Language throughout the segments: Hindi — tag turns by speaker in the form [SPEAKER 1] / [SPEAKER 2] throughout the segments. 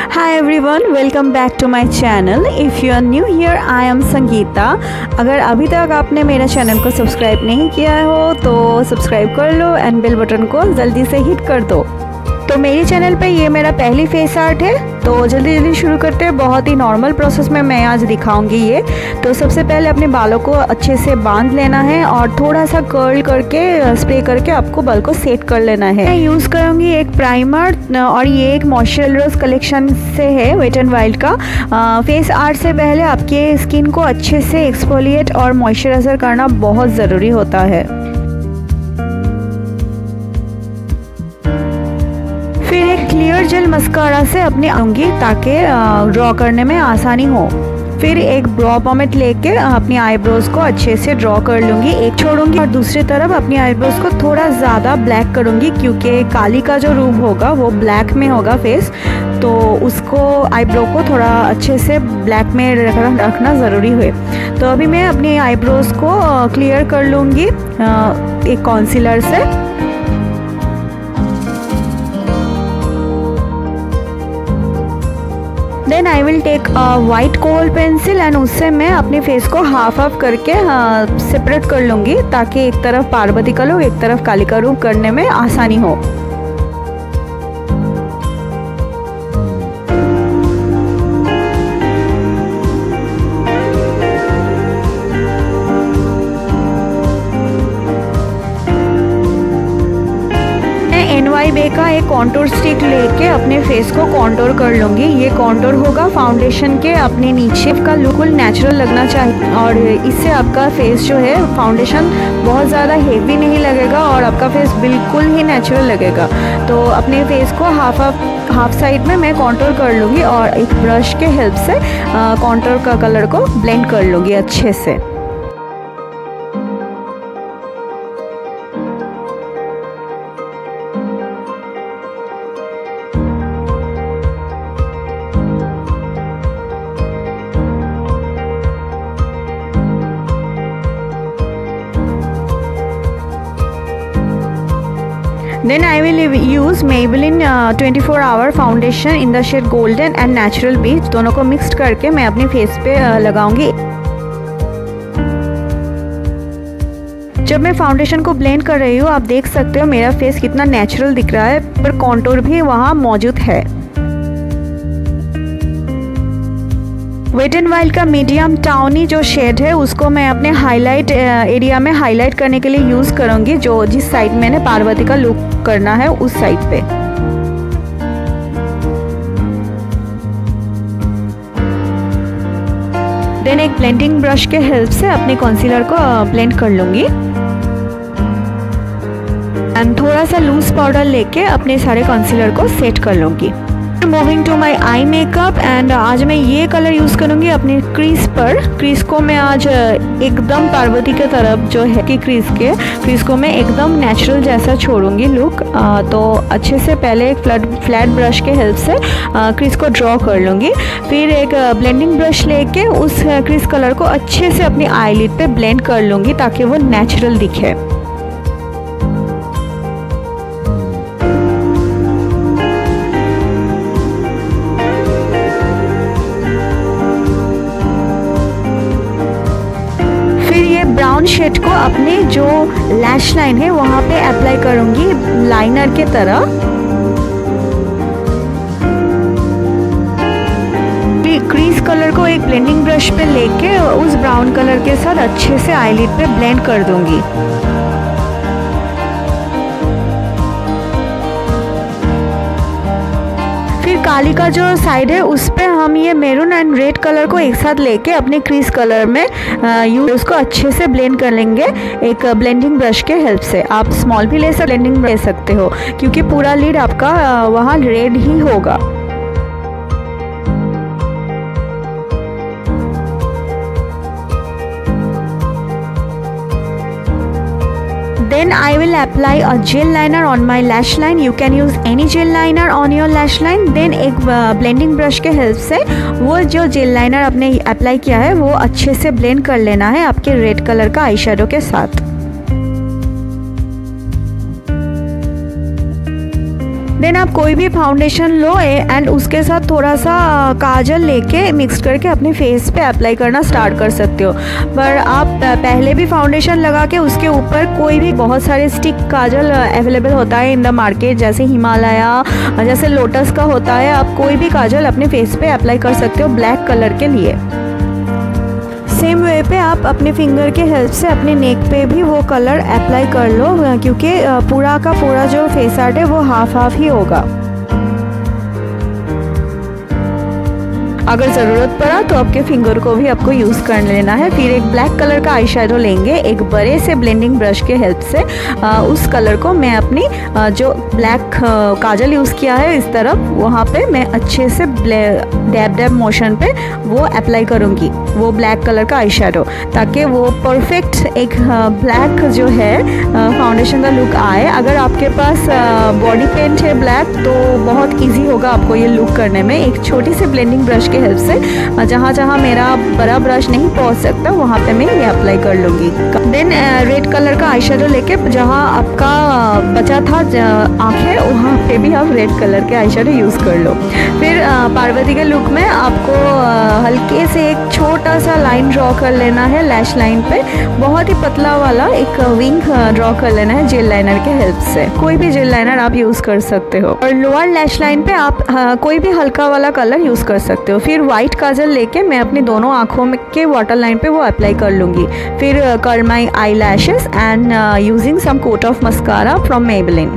[SPEAKER 1] Hi everyone, welcome back to my channel. If you are new here, I am Sangeeta. अगर अभी तक आपने मेरा चैनल को सब्सक्राइब नहीं किया हो तो सब्सक्राइब कर लो एंड बेल बटन को जल्दी से हिट कर दो। तो मेरे चैनल पे ये मेरा पहली फेस आर्ट है, तो जल्दी जल्दी शुरू करते हैं। बहुत ही नॉर्मल प्रोसेस में मैं आज दिखाऊंगी ये। तो सबसे पहले अपने बालों को अच्छे से बांध लेना है और थोड़ा सा कर्ल करके स्प्रे करके आपको बाल को सेट कर लेना है। मैं यूज़ करूंगी एक प्राइमर और ये एक मॉइस्चराइजर कलेक्शन से है, वेट एंड वाइल्ड का। फेस आर्ट से पहले आपके स्किन को अच्छे से एक्सफोलिएट और मॉइस्चराइजर करना बहुत ज़रूरी होता है। फिर एक क्लियर जेल मस्कारा से अपनी आऊंगी ताकि ड्रॉ करने में आसानी हो। फिर एक ब्रो पॉमेट लेके अपनी आईब्रोज को अच्छे से ड्रॉ कर लूँगी, एक छोड़ूंगी और दूसरी तरफ अपनी आईब्रोज को थोड़ा ज़्यादा ब्लैक करूँगी क्योंकि काली का जो रूप होगा वो ब्लैक में होगा फेस, तो उसको आईब्रो को थोड़ा अच्छे से ब्लैक में रखना ज़रूरी है। तो अभी मैं अपनी आईब्रोज को क्लियर कर लूँगी एक कॉन्सीलर से। Then I will take white kohl pencil and उससे मैं अपने फेस को हाफ हाफ करके सेपरेट कर लूँगी ताकि एक तरफ पार्वती का लुक एक तरफ काली का रूप करने में आसानी हो। NYB का एक कॉन्टूर स्टिक लेके अपने फेस को कॉन्टूर कर लूँगी। ये कॉन्टूर होगा फाउंडेशन के अपने नीचे का लुक नेचुरल लगना चाहिए और इससे आपका फेस जो है फाउंडेशन बहुत ज़्यादा हेवी नहीं लगेगा और आपका फेस बिल्कुल ही नेचुरल लगेगा। तो अपने फेस को हाफ साइड में मैं कॉन्टूर कर लूँगी और एक ब्रश के हेल्प से कॉन्टूर का कलर को ब्लेंड कर लूँगी अच्छे से। Then I will use Maybelline 24-hour foundation in the shade Golden and Natural Beach। दोनों को मिक्स करके मैं अपने फेस पे लगाऊंगी। जब मैं फाउंडेशन को ब्लेंड कर रही हूँ आप देख सकते हो मेरा फेस कितना नेचुरल दिख रहा है, पर कॉन्टूर भी वहाँ मौजूद है। वेट एंड वाइल्ड का मीडियम टाउनी जो शेड है उसको मैं अपने हाईलाइट एरिया में हाईलाइट करने के लिए यूज़ करूँगी, जो जिस साइड मैंने पार्वती का लुक करना है उस साइड पे। देन एक ब्लेंडिंग ब्रश के हेल्प से अपने कंसीलर को ब्लेंड कर लूँगी एंड थोड़ा सा लूज पाउडर लेके अपने सारे कंसीलर को सेट कर लूँगी। Moving to my eye makeup and आज मैं ये कलर यूज़ करूँगी अपने क्रीज पर। क्रीज को मैं आज एकदम पार्वती के तरफ जो है कि क्रीज को मैं एकदम नेचुरल जैसा छोड़ूंगी लुक। तो अच्छे से पहले एक फ्लैट ब्रश के हेल्प से क्रीज को ड्रॉ कर लूँगी। फिर एक ब्लेंडिंग ब्रश लेके उस क्रीज कलर को अच्छे से अपनी आईलिड पे ब्लेंड कर लूँगी ताकि वो नेचुरल दिखे। ब्राउन शेड को अपने जो लैश लाइन है वहाँ पे अप्लाई करूँगी लाइनर के तरह। क्रीज कलर को एक ब्लेंडिंग ब्रश पे लेके उस ब्राउन कलर के साथ अच्छे से आईलिड पे ब्लेंड कर दूंगी। काली का जो साइड है उस पे हम ये मैरून एंड रेड कलर को एक साथ लेके अपने क्रीज कलर में उसको अच्छे से ब्लेंड कर लेंगे एक ब्लेंडिंग ब्रश के हेल्प से। आप स्मॉल भी ले सकते हो क्योंकि पूरा लीड आपका वहाँ रेड ही होगा। Then I will apply a gel liner on my lash line. You can use any gel liner on your lash line. Then एक blending brush के हेल्प से वो जो जेल लाइनर आपने अप्लाई किया है वो अच्छे से ब्लेंड कर लेना है आपके रेड कलर का आई शेडो के साथ। देन आप कोई भी फाउंडेशन लो एंड उसके साथ थोड़ा सा काजल लेके मिक्स करके अपने फेस पे अप्लाई करना स्टार्ट कर सकते हो। पर आप पहले भी फाउंडेशन लगा के उसके ऊपर कोई भी बहुत सारे स्टिक काजल अवेलेबल होता है इन द मार्केट, जैसे हिमालया, जैसे लोटस का होता है। आप कोई भी काजल अपने फेस पे अप्लाई कर सकते हो ब्लैक कलर के लिए। सेम वे पे आप अपने फिंगर के हेल्प से अपने नेक पे भी वो कलर अप्लाई कर लो, क्योंकि पूरा का पूरा जो फेस आर्ट है वो हाफ हाफ ही होगा। अगर ज़रूरत पड़ा तो आपके फिंगर को भी आपको यूज़ कर लेना है। फिर एक ब्लैक कलर का आई शेडो लेंगे एक बड़े से ब्लेंडिंग ब्रश के हेल्प से। उस कलर को मैं अपनी जो ब्लैक काजल यूज़ किया है इस तरफ, वहाँ पे मैं अच्छे से डैब डैब मोशन पे वो अप्लाई करूँगी वो ब्लैक कलर का आई शेडो, ताकि वो परफेक्ट एक ब्लैक जो है फाउंडेशन का लुक आए। अगर आपके पास बॉडी पेंट है ब्लैक तो बहुत ईजी होगा आपको ये लुक करने में। एक छोटी सी ब्लेंडिंग ब्रश के हेल्प से जहाँ जहाँ मेरा बड़ा ब्रश नहीं पहुँच सकता वहाँ पे मैं ये अप्लाई कर लूँगी। देन रेड कलर का आई शेडो लेके जहाँ आपका बचा था आँखें, वहाँ पे भी आप रेड कलर के आई शेडो यूज़ कर लो। फिर पार्वती के लुक में आपको हल्के से एक छोटा सा लाइन ड्रॉ कर लेना है लैश लाइन पे, बहुत ही पतला वाला एक विंग ड्रॉ कर लेना है जेल लाइनर के हेल्प से। कोई भी जेल लाइनर आप यूज़ कर सकते हो। और लोअर लैश लाइन पे आप कोई भी हल्का वाला कलर यूज़ कर सकते हो। फिर वाइट काजल लेके मैं अपनी दोनों आँखों में के वाटर लाइन पे वो अप्लाई कर लूँगी। फिर curl my eye lashes and using some coat of mascara from Maybelline.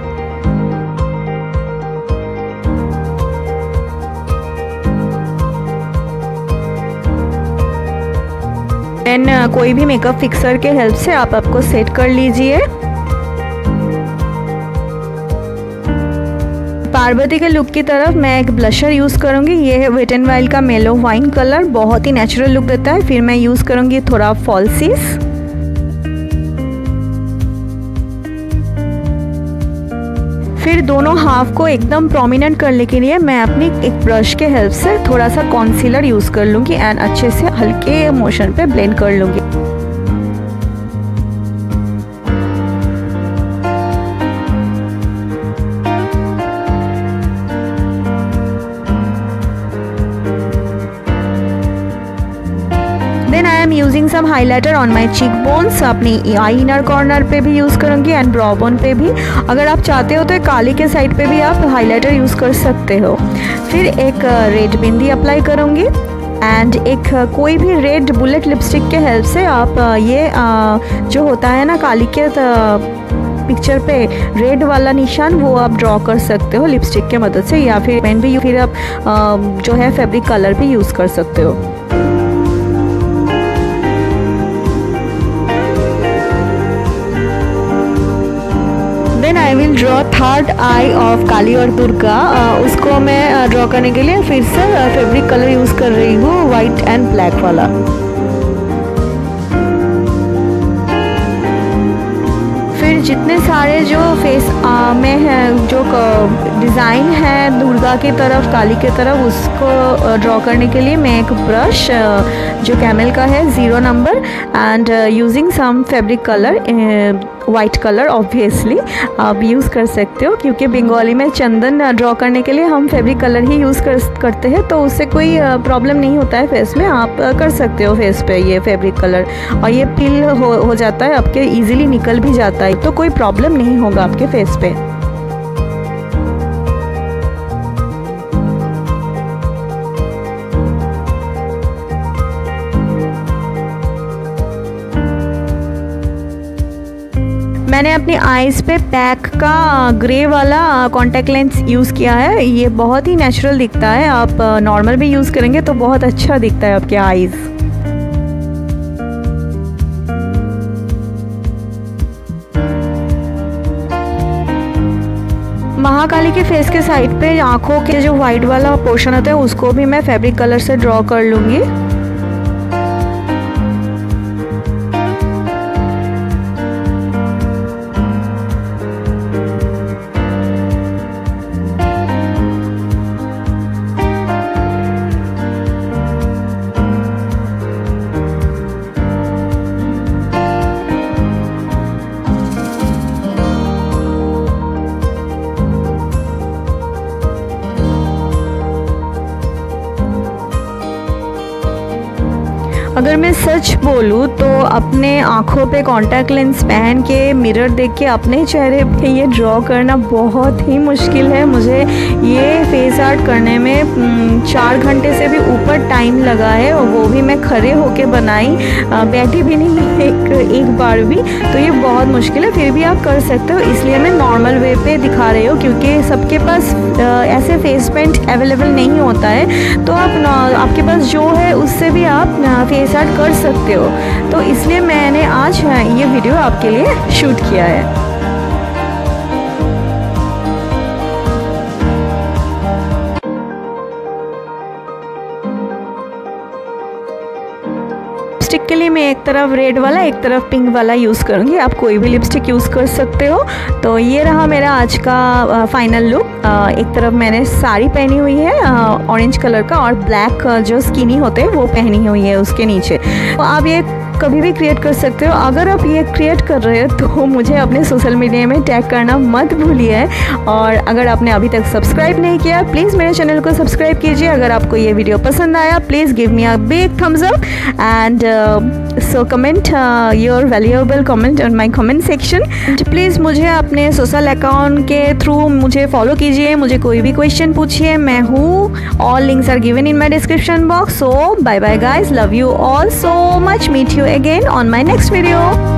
[SPEAKER 1] Then कोई भी मेकअप फिक्सर के हेल्प से आप आपको सेट कर लीजिए। पार्वती के लुक की तरफ मैं एक ब्लशर यूज़ करूँगी। ये है वेट एंड वाइल्ड का मेलो वाइन कलर, बहुत ही नेचुरल लुक देता है। फिर मैं यूज़ करूँगी थोड़ा फॉल्सीस। फिर दोनों हाफ को एकदम प्रोमिनेंट करने के लिए मैं अपनी एक ब्रश के हेल्प से थोड़ा सा कॉन्सीलर यूज़ कर लूँगी एंड अच्छे से हल्के मोशन पे ब्लेंड कर लूँगी। Then I am using some highlighter on my cheek bones. अपनी आई इनर कॉर्नर पे भी यूज़ करूँगी एंड ब्रो बोन पे भी। अगर आप चाहते हो तो काली के साइड पे भी आप हाइलाइटर यूज़ कर सकते हो। फिर एक रेड बिंदी अप्लाई करूँगी एंड एक कोई भी रेड बुलेट लिपस्टिक के हेल्प से आप ये जो होता है ना काली के पिक्चर पे रेड वाला निशान, वो आप ड्रॉ कर सकते हो लिपस्टिक के मदद से, या फिर पेन भी फिर आप जो है फैब्रिक कलर भी यूज़ कर सकते हो। Then I will draw third eye of Kali और दुर्गा। उसको मैं ड्रॉ करने के लिए फिर से फैब्रिक कलर यूज़ कर रही हूँ, वाइट एंड ब्लैक वाला। फिर जितने सारे जो फेस में है जो डिज़ाइन है दुर्गा की तरफ काली की तरफ, उसको ड्रॉ करने के लिए मैं एक ब्रश जो कैमल का है 0 number and using some fabric colour white colour obviously आप यूज़ कर सकते हो, क्योंकि बंगाली में चंदन ड्रॉ करने के लिए हम फैब्रिक कलर ही यूज़ करते हैं, तो उससे कोई प्रॉब्लम नहीं होता है फेस में। आप कर सकते हो फेस पे ये फैब्रिक कलर, और ये पील हो जाता है आपके, इजीली निकल भी जाता है, तो कोई प्रॉब्लम नहीं होगा आपके फेस पे। मैंने अपनी आईज़ पे पैक का ग्रे वाला कॉन्टैक्ट लेंस यूज़ किया है। ये बहुत ही नेचुरल दिखता है, आप नॉर्मल भी यूज़ करेंगे तो बहुत अच्छा दिखता है आपके आईज़। महाकाली के फेस के साइड पे आँखों के जो वाइट वाला पोर्शन होता है उसको भी मैं फैब्रिक कलर से ड्रॉ कर लूँगी। अगर मैं सच बोलूँ तो अपने आँखों पे कॉन्टैक्ट लेंस पहन के मिरर देख के अपने चेहरे पे ये ड्रॉ करना बहुत ही मुश्किल है। मुझे ये फेस आर्ट करने में 4 घंटे से भी ऊपर टाइम लगा है, और वो भी मैं खड़े होके बनाई, बैठी भी नहीं एक बार भी। तो ये बहुत मुश्किल है, फिर भी आप कर सकते हो, इसलिए मैं नॉर्मल वे पे दिखा रही हूँ, क्योंकि सबके पास ऐसे फेस पेंट अवेलेबल नहीं होता है। तो आपके पास जो है उससे भी आप फेस आर्ट कर सकते हो। तो इसलिए मैंने आज ये वीडियो आपके लिए शूट किया है। लिपस्टिक के लिए मैं एक तरफ रेड वाला एक तरफ पिंक वाला यूज़ करूँगी। आप कोई भी लिपस्टिक यूज़ कर सकते हो। तो ये रहा मेरा आज का फाइनल लुक। एक तरफ मैंने साड़ी पहनी हुई है ऑरेंज कलर का, और ब्लैक जो स्किनी होते हैं वो पहनी हुई है उसके नीचे। तो आप ये कभी भी क्रिएट कर सकते हो। अगर आप ये क्रिएट कर रहे हो तो मुझे अपने सोशल मीडिया में टैग करना मत भूलिए। और अगर आपने अभी तक सब्सक्राइब नहीं किया, प्लीज़ मेरे चैनल को सब्सक्राइब कीजिए। अगर आपको ये वीडियो पसंद आया, please give me a big thumbs up and so comment your valuable comment on my comment section. Please मुझे अपने सोशल अकाउंट के थ्रू मुझे फॉलो कीजिए, मुझे कोई भी क्वेश्चन पूछिए, मैं हूँ। All links are given in my description box. So bye bye guys, love you all so much. Meet you again on my next video.